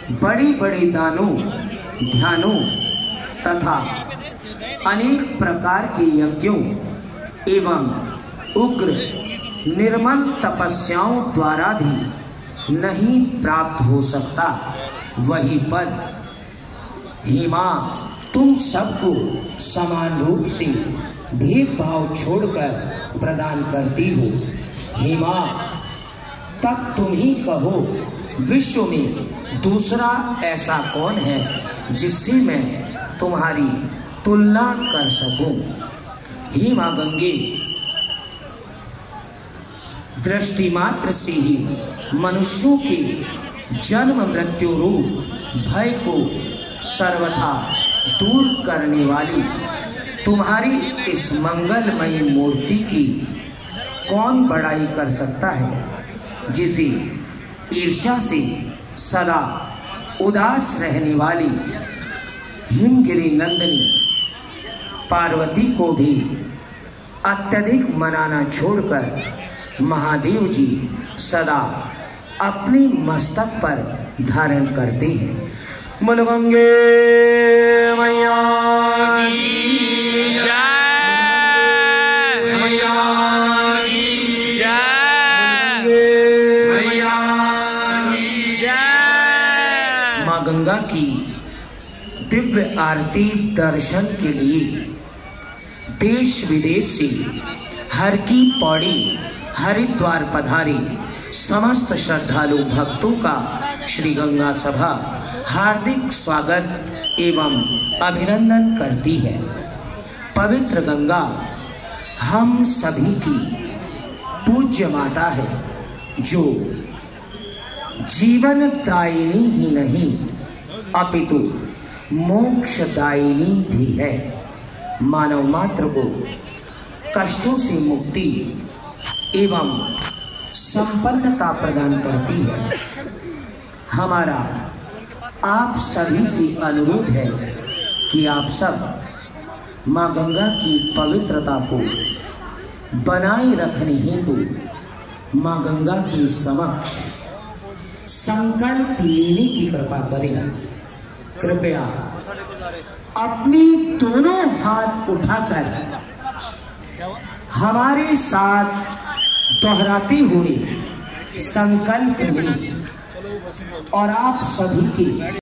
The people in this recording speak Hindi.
बड़े बड़े दानों, ध्यानों तथा अनेक प्रकार के यज्ञों एवं उग्र निर्मल तपस्याओं द्वारा भी नहीं प्राप्त हो सकता वही पद हे माँ तुम सबको समान रूप से भेदभाव छोड़कर प्रदान करती हो। हे माँ तब तुम ही कहो विश्व में दूसरा ऐसा कौन है जिससे मैं तुम्हारी तुलना कर सकूं। हे माँ गंगे दृष्टि मात्र से ही मनुष्यों के जन्म मृत्यु रूप भय को सर्वथा दूर करने वाली तुम्हारी इस मंगलमयी मूर्ति की कौन बड़ाई कर सकता है जिसे ईर्ष्या से सदा उदास रहने वाली हिमगिरी नंदिनी पार्वती को भी अत्यधिक मनाना छोड़कर महादेव जी सदा अपने मस्तक पर धारण करते हैं। बोल गंगे मैया की जय, मैया की जय, मैया की जय। माँ गंगा की दिव्य आरती दर्शन के लिए देश विदेश से हर की पौड़ी हरिद्वार पधारे समस्त श्रद्धालु भक्तों का श्री गंगा सभा हार्दिक स्वागत एवं अभिनंदन करती है। पवित्र गंगा हम सभी की पूज्य माता है जो जीवन दायिनी ही नहीं अपितु मोक्षदायिनी भी है। मानव मात्र को कष्टों से मुक्ति एवं संपन्नता प्रदान करती है। हमारा आप सभी से अनुरोध है कि आप सब माँ गंगा की पवित्रता को बनाए रखने हेतु माँ गंगा के समक्ष संकल्प लेने की कृपा करें। कृपया अपने दोनों हाथ उठाकर हमारे साथ दोहराते हुए संकल्प लें और आप सभी के